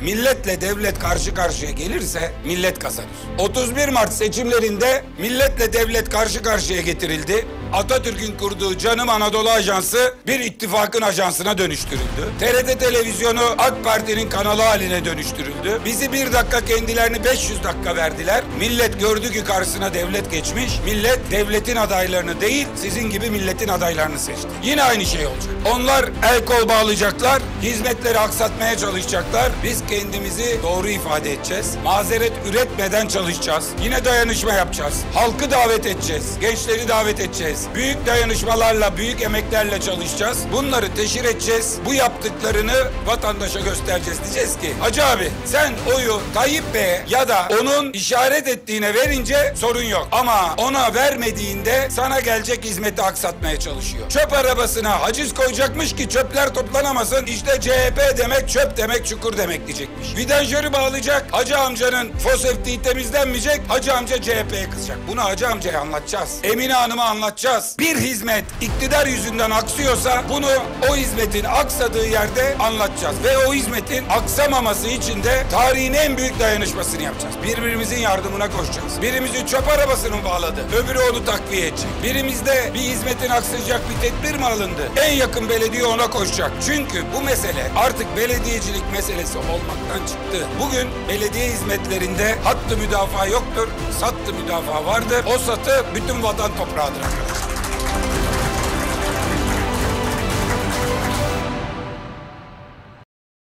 milletle devlet karşı karşıya gelirse millet kazanır. 31 Mart seçimlerinde milletle devlet karşı karşıya getirildi. Atatürk'ün kurduğu Canım Anadolu Ajansı bir ittifakın ajansına dönüştürüldü. TRT televizyonu AK Parti'nin kanalı haline dönüştürüldü. Bizi 1 dakika kendilerini 500 dakika verdiler. Millet gördü ki karşısına devlet geçmiş. Millet devletin adaylarını değil, sizin gibi milletin adaylarını seçti. Yine aynı şey olacak. Onlar el kol bağlayacaklar, hizmetleri aksatmaya çalışacaklar. Biz kendimizi doğru ifade edeceğiz. Mazeret üretmeden çalışacağız. Yine dayanışma yapacağız. Halkı davet edeceğiz. Gençleri davet edeceğiz. Büyük dayanışmalarla, büyük emeklerle çalışacağız. Bunları teşhir edeceğiz. Bu yaptıklarını vatandaşa göstereceğiz. Diyeceğiz ki, Hacı abi sen oyu Tayyip Bey'e ya da onun işaret ettiğine verince sorun yok. Ama ona vermediğinde sana gelecek hizmeti aksatmaya çalışıyor. Çöp arabasına haciz koyacakmış ki çöpler toplanamasın. İşte CHP demek çöp demek, çukur demek diyecekmiş. Vidanjörü bağlayacak. Hacı amcanın foseptiği temizlenmeyecek. Hacı amca CHP'ye kızacak. Bunu Hacı amcaya anlatacağız. Emine Hanım'a anlatacağız. Bir hizmet iktidar yüzünden aksıyorsa bunu o hizmetin aksadığı yerde anlatacağız. Ve o hizmetin aksamaması için de tarihin en büyük dayanışmasını yapacağız. Birbirimizin yardımına koşacağız. Birimizi çöp arabasının bağladı. Öbürü onu takviye edecek. Birimizde bir hizmetin aksayacak bir tedbir mi alındı? En yakın belediye ona koşacak. Çünkü bu mesele artık belediyecilik meselesi olmaktan çıktı. Bugün belediye hizmetlerinde hattı müdafaa yoktur. Sattı müdafaa vardır. O satı bütün vatan toprağıdır.